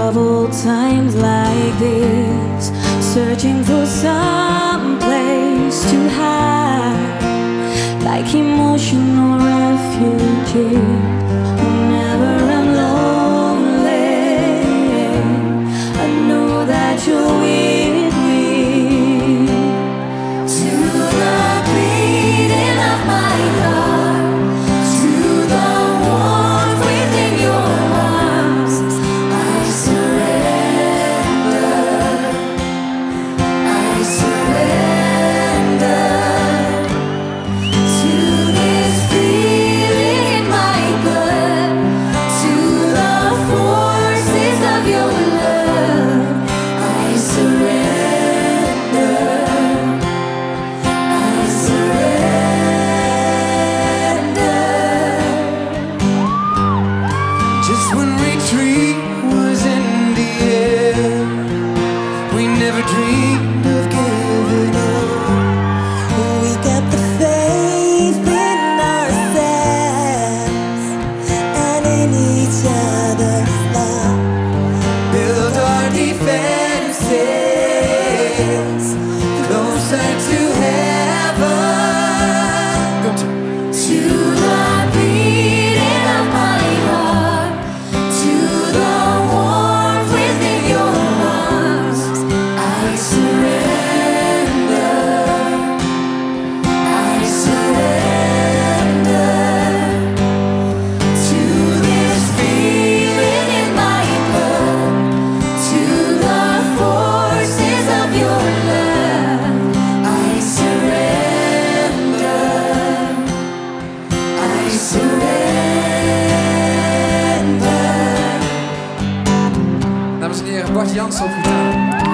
of old times like this, searching for some place to hide, like emotional refugees. Whenever I'm lonely, I know that you're with me. To the beating of my heart, to the warmth within your arms, I surrender. I surrender to this feeling in my blood, to the forces of your love. I surrender. I surrender. Just when retreat was in the air, we never dreamed of giving up. We got the faith in ourselves and in each other's love. Build our defenses closer to heaven. Go to To the beating of my heart, to the warmth within your arms, I surrender. I surrender to this feeling in my blood, to the forces of your love. I surrender. I surrender. Dames en heren, Bart Jansen op gitaar.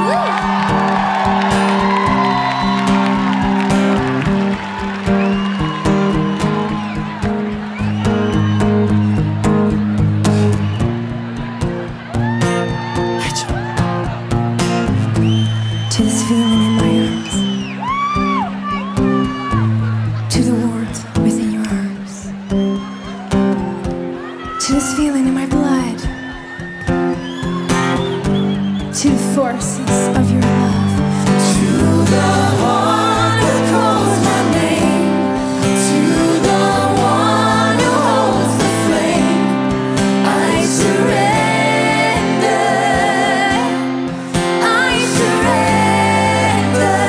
To this feeling in my arms, to the warmth within your arms, to this feeling in my blood, to the forces of your love, to the one who calls my name, to the one who holds the flame. I surrender. I surrender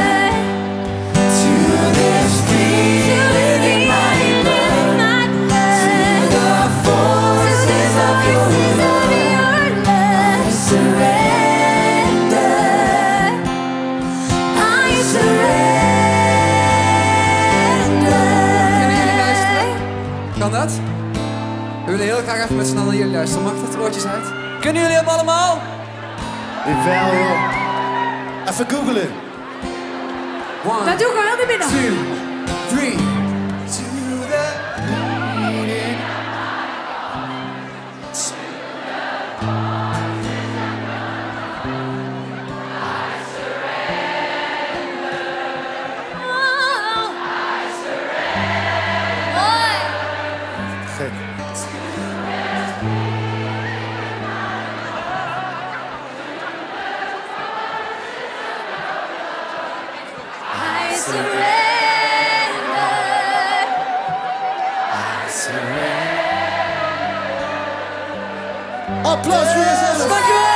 to this feeling in my blood, to the forces of your love. I surrender. I surrender. Kunnen jullie luisteren? Kan dat? We willen heel graag even met z'n allen naar jullie luisteren. Mag dat woordjes uit? Kunnen jullie hem allemaal? Jawel, joh. Even googlen. 1, Dat doen we wel naar binnen. 2, 3. To the beating. Gek. I surrender. Applaus voor jezelf. Dankjewel!